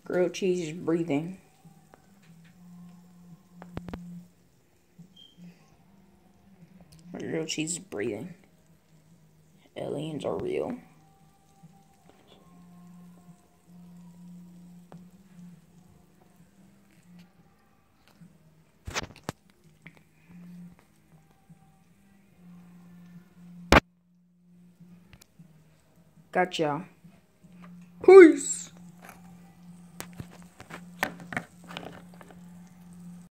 Grilled cheese is breathing. Grilled cheese is breathing. Aliens are real. Gotcha. Peace.